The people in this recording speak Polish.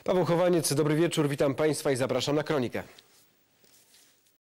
Paweł Chowaniec, dobry wieczór, witam Państwa i zapraszam na Kronikę.